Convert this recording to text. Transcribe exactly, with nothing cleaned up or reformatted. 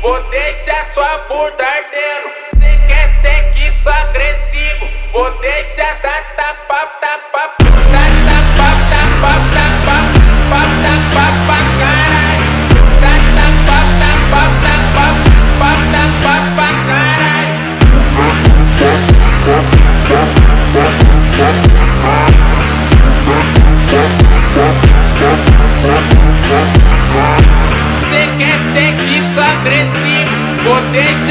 vou deixar sua bunda ardendo. Cê quer ser que sou agressivo, vou deixar essa tapa, tapa, puta, tapa, tapa, tapa, tapa, tapa pra caralho. Puta, tapa, tapa, tapa, tapa, tapa pra caralho. Cê quer ser que sou agressivo, vou deixar